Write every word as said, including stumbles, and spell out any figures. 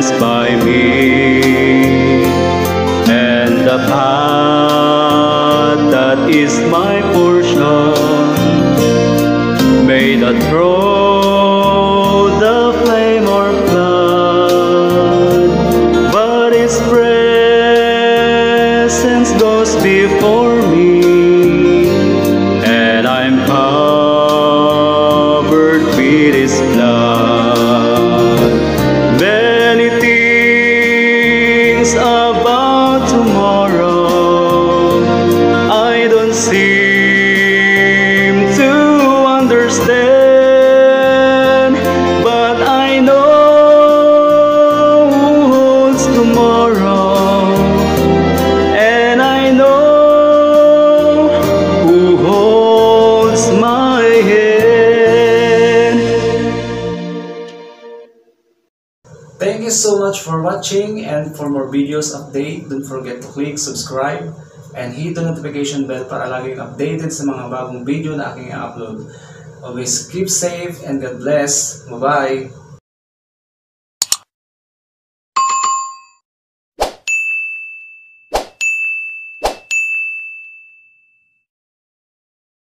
stands by me, and the path that is my portion may not throw the flame or flood, but His presence goes before me, and I'm covered with His blood. Many things about tomorrow I don't seem to understand, but I know who holds tomorrow, and I know who holds my hand. Thank you so much for watching, and for more videos update, don't forget to click subscribe and hit the notification bell para laging updated sa mga bagong video na aking i-upload. Always keep safe and God bless. Bye-bye!